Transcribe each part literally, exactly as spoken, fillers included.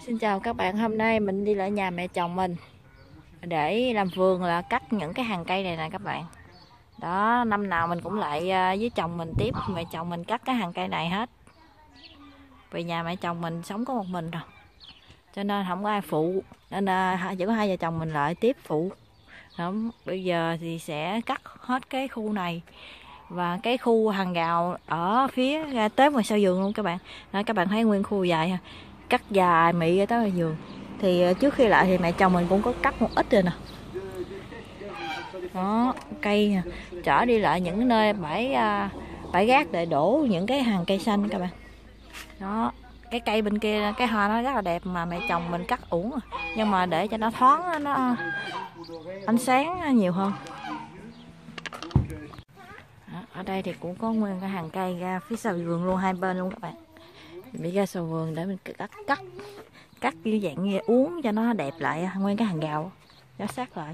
Xin chào các bạn, hôm nay mình đi lại nhà mẹ chồng mình để làm vườn, là cắt những cái hàng cây này nè các bạn. Đó, năm nào mình cũng lại với chồng mình tiếp mẹ chồng mình cắt cái hàng cây này hết. Vì nhà mẹ chồng mình sống có một mình rồi, cho nên không có ai phụ, nên là chỉ có hai vợ chồng mình lại tiếp phụ. Đó, bây giờ thì sẽ cắt hết cái khu này và cái khu hàng rào ở phía ra tới ngoài sau vườn luôn các bạn. Đó, các bạn thấy nguyên khu dài ha, cắt dài mị ra tới ngoài vườn. Thì trước khi lại thì mẹ chồng mình cũng có cắt một ít rồi nè. Đó, cây nè, chở đi lại những nơi bãi bãi rác để đổ những cái hàng cây xanh các bạn. Đó, cái cây bên kia cái hoa nó rất là đẹp mà mẹ chồng mình cắt uổng, nhưng mà để cho nó thoáng, nó ánh sáng nhiều hơn. Đó, ở đây thì cũng có nguyên cái hàng cây ra phía sau vườn luôn, hai bên luôn các bạn. Mình đi ra sau vườn để mình cắt cắt cắt như dạng như uống cho nó đẹp lại nguyên cái hàng rào nó sát lại.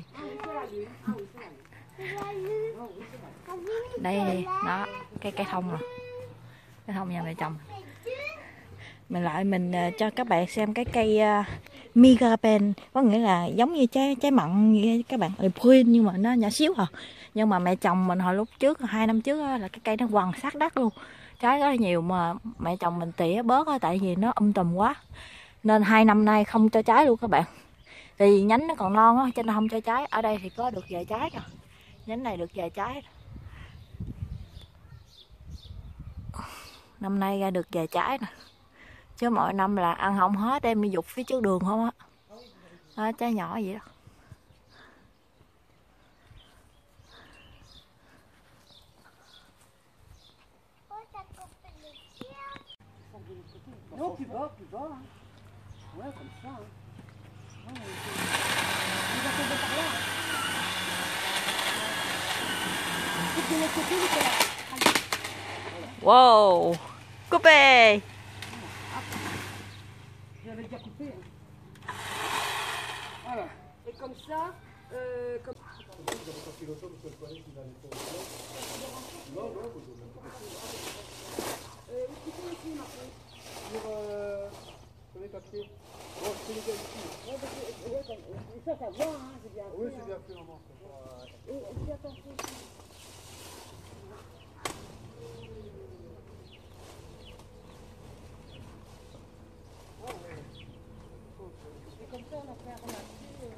Đây đó, cái cây thông rồi, cái thông nhà mẹ chồng. Mình lại mình cho các bạn xem cái cây uh, Migapen, có nghĩa là giống như trái trái mận như các bạn, green nhưng mà nó nhỏ xíu à. Nhưng mà mẹ chồng mình hồi lúc trước hai năm trước là cái cây nó quằn sát đất luôn, trái rất là nhiều, mà mẹ chồng mình tỉa bớt đó, tại vì nó um tùm quá nên hai năm nay không cho trái luôn các bạn. Thì nhánh nó còn non á cho nên không cho trái. Ở đây thì có được vài trái rồi, nhánh này được vài trái. Năm nay ra được vài trái nè, chứ mọi năm là ăn không hết, đem đi dục phía trước đường không á. Đó, trái nhỏ vậy đó. Non, plus bas, plus bas. Hein. Ouais, comme ça. Hein. Ouais, il va tomber par là. C'est de l'autre côté, Nicolas. Wow, coupé. J'avais déjà coupé. Hein. Voilà. Et comme ça, euh, comme... Euh, où tu peux ici, Marco? Sur, euh, sur les papiers. Bon, je fais les gars ici. Ouais, parce que, ouais, comme, ça, ça va, hein, c'est bien fait. Oui, c'est bien fait, maman. Et, et fais attention aussi. Ah ouais. Et comme ça, on a fait un remarqué. Euh...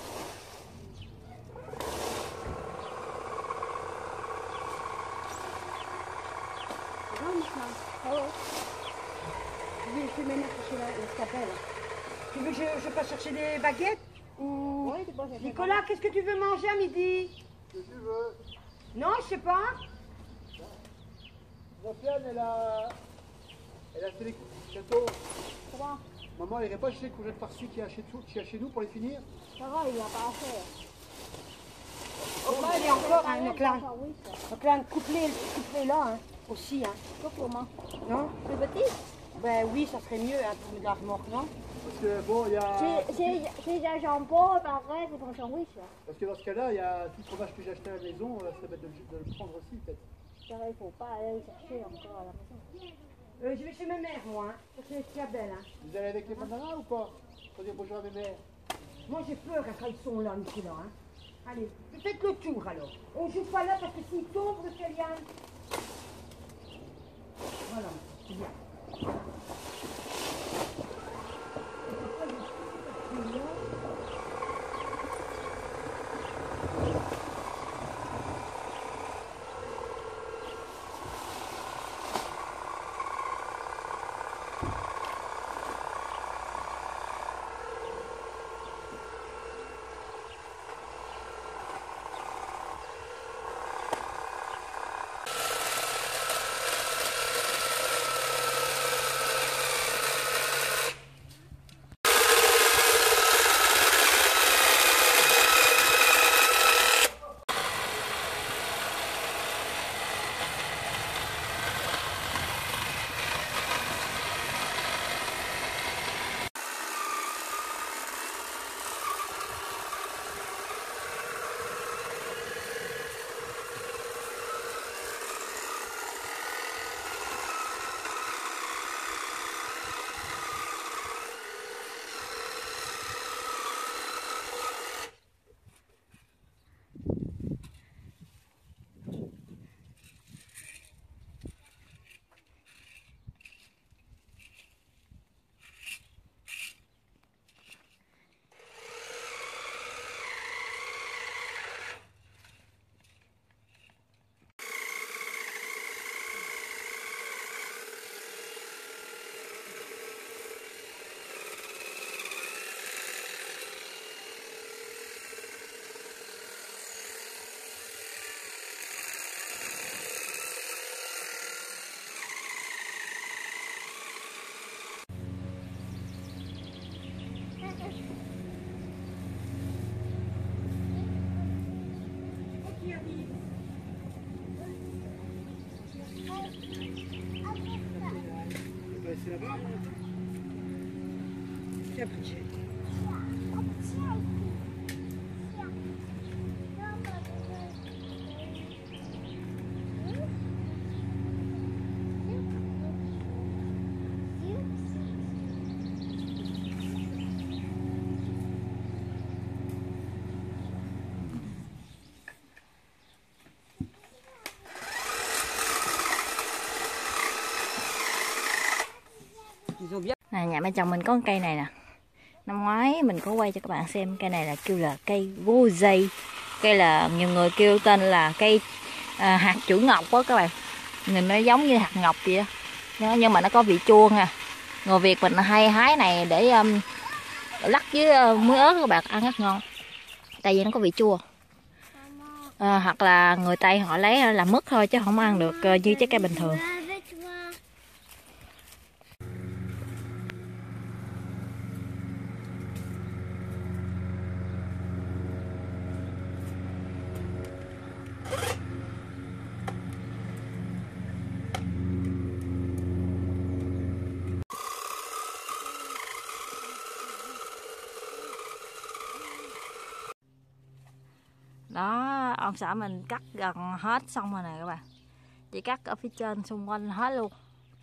C'est vrai, Michel? Ah ouais. Je vais essayer de mettre chercher la scapelle. Tu veux que je, je passe chercher des baguettes ou... Oui, bon, Nicolas, qu'est-ce que tu veux manger à midi? Ce que tu veux. Non, je sais pas. Sofiane, elle a... Elle a fait les gâteaux. Comment? Maman, elle irait pas chercher les courgettes farcies qu'il y a chez, qu'il y a chez nous pour les finir? Ça va, il n'y a pas à faire. Oh, là, il y a encore un Auckland. Auckland, coupe-les coupe là, hein, aussi. Hein. Comment? Non? Plus petit? Ben oui, ça serait mieux hein, pour de la remorque, non? Parce que bon, il y a... C'est un jambon, pareil, c'est pour un sandwich. Parce que dans ce cas-là, il y a tout le fromage que j'ai acheté à la maison, ça serait bête de, de le prendre aussi, peut-être. Il ne faut pas aller chercher encore à la maison. Euh, je vais chez ma mère, moi, hein, parce que c'est très belle. Hein. Vous allez avec les bananas ou pas? Pour dire bonjour à mes mères. Moi, j'ai peur quand ils sont là, Nicolas. Hein. Allez, faites le tour, alors. On joue pas là, parce que s'ils tombent, le Kélian... Voilà, c'est bien. C'est là-bas. Tiens, petit. Nè, nhà mẹ chồng mình có cây này nè. Năm ngoái mình có quay cho các bạn xem. Cây này là kêu là cây vô dây. Cây là nhiều người kêu tên là cây à, hạt chữ ngọc đó các bạn. Nhìn nó giống như hạt ngọc vậy đó. Nhưng mà nó có vị chua nha. Người Việt mình hay hái này để um, lắc với uh, muối ớt các bạn, ăn rất ngon. Tại vì nó có vị chua. À, hoặc là người Tây họ lấy làm mứt thôi chứ không ăn được uh, như trái cây bình thường. Đó, ông xã mình cắt gần hết xong rồi nè các bạn. Chỉ cắt ở phía trên xung quanh hết luôn.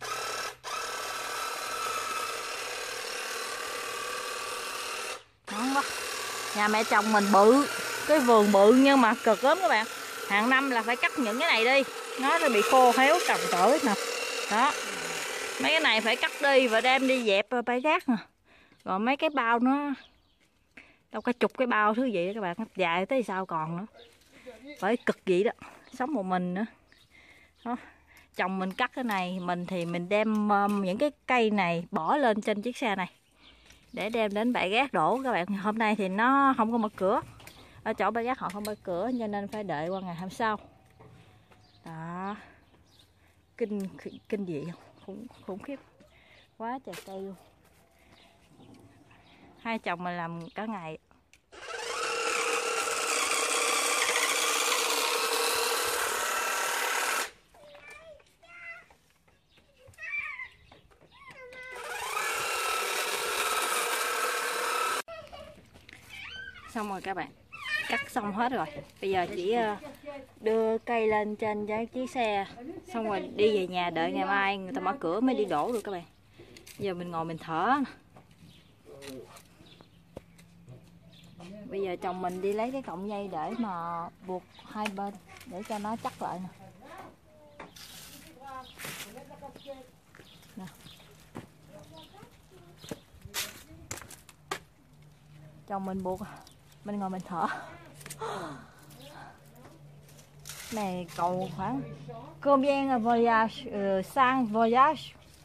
Ngon quá. Nhà mẹ chồng mình bự, cái vườn bự nhưng mà cực lắm các bạn. Hàng năm là phải cắt những cái này đi, nó bị khô héo trồng cỡ nè. Đó. Mấy cái này phải cắt đi và đem đi dẹp bãi rác nè. Rồi mấy cái bao nó đâu cả chục cái bao thứ gì đó các bạn, dài tới sao còn nữa. Phải cực vậy đó, sống một mình nữa. Đó. Chồng mình cắt cái này, mình thì mình đem um, những cái cây này bỏ lên trên chiếc xe này để đem đến bãi rác đổ các bạn. Hôm nay thì nó không có mở cửa, ở chỗ bãi rác họ không mở cửa cho nên phải đợi qua ngày hôm sau. Đó, kinh kinh dị không, khủng, khủng khiếp quá trời cây luôn. Hai chồng mình làm cả ngày. Xong rồi các bạn, cắt xong hết rồi. Bây giờ chỉ đưa cây lên trên cái chiếc xe, xong rồi đi về nhà đợi ngày mai người ta mở cửa mới đi đổ được các bạn. Giờ mình ngồi mình thở. Bây giờ chồng mình đi lấy cái cọng dây để mà buộc hai bên để cho nó chắc lại nè. Nè. Chồng mình buộc, mình ngồi mình thở. Này cầu khoảng combien voyage uh, sang voyage?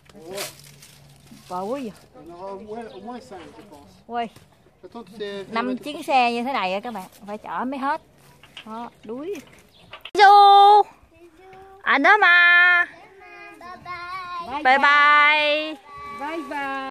Wow, ui. Ui. Năm chuyến xe như thế này các bạn, phải chở mới hết. Đó, đuối. Du. Anh đó mà. Bye bye. Bye bye. Bye bye.